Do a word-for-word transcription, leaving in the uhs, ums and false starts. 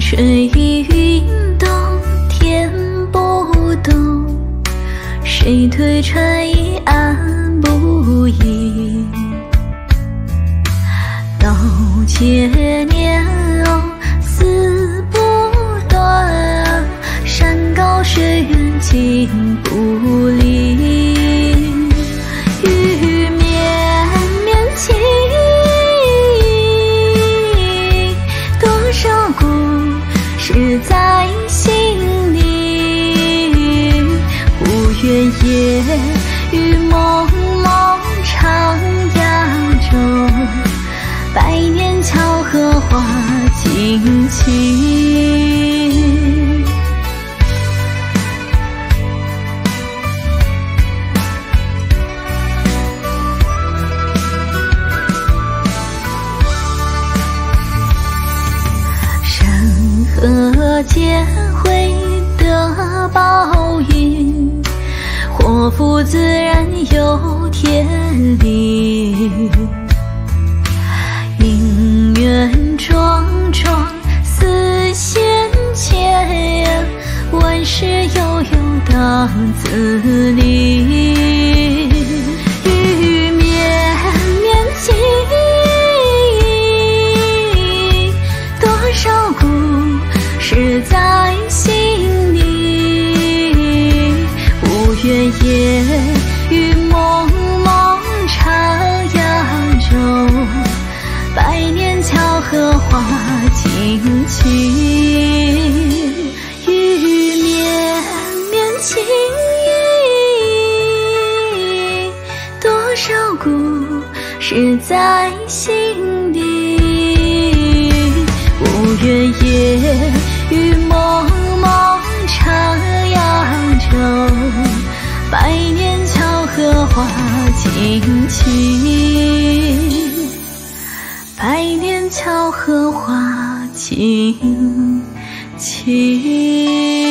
水云动，天不动，谁推船移岸不移？刀切念哦，丝不断，山高水远近不离。雨绵绵情，多少故事在心里。忽远夜雨蒙蒙，长崖中，百年桥荷花尽情。河间会得报应，祸福自然有天理。姻缘桩桩似线牵，万事悠悠当自理。雨绵绵情，多少故事在心里。无远夜雨蒙蒙，长崖中，百年桥荷花尽情。雨绵绵情意，多少故事在心里。无远夜雨蒙蒙，长崖中，百年桥荷花尽情。百年桥荷花尽情。